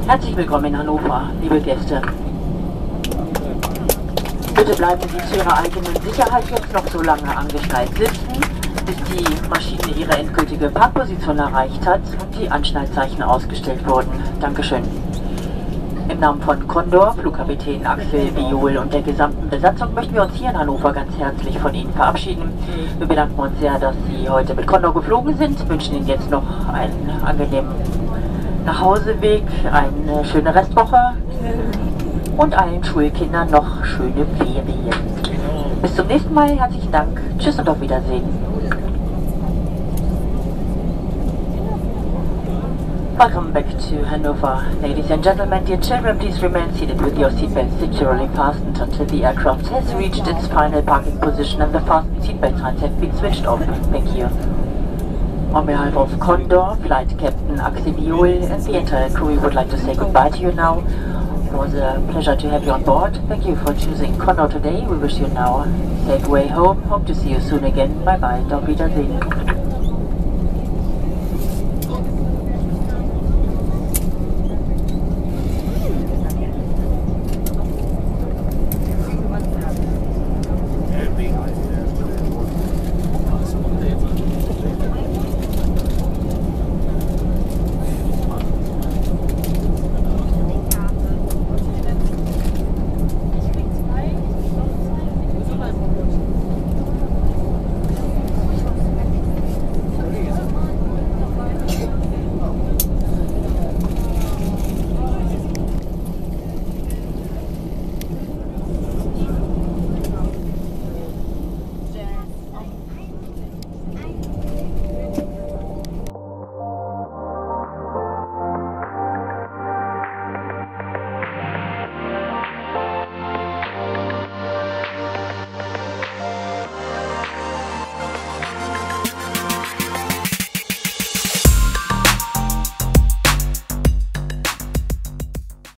Herzlich willkommen in Hannover, liebe Gäste. Bitte bleiben Sie zu Ihrer eigenen Sicherheit jetzt noch so lange angeschnallt sitzen, bis die Maschine ihre endgültige Parkposition erreicht hat und die Anschnallzeichen ausgestellt wurden. Dankeschön. Im Namen von Condor, Flugkapitän Axel Biol und der gesamten Besatzung möchten wir uns hier in Hannover ganz herzlich von Ihnen verabschieden. Wir bedanken uns sehr, dass Sie heute mit Condor geflogen sind, wünschen Ihnen jetzt noch einen angenehmen Nachhauseweg, eine schöne Restwoche und allen Schulkindern noch schöne Ferien. Bis zum nächsten Mal, herzlichen Dank, tschüss und auf Wiedersehen. Welcome back to Hannover. Ladies and gentlemen, dear children, please remain seated with your seatbelts securely fastened until the aircraft has reached its final parking position and the fastened seatbelt signs have been switched off. Thank you. On behalf of Condor, Flight Captain Axel Biol and the entire crew, we would like to say goodbye to you now. It was a pleasure to have you on board. Thank you for choosing Condor today. We wish you now a safe way home. Hope to see you soon again. Bye bye. Auf Wiedersehen.